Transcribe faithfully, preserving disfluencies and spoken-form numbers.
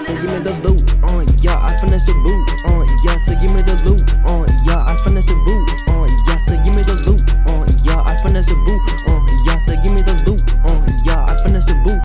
So give me the loot, uh, yeah, I finesse a boot, uh, yeah.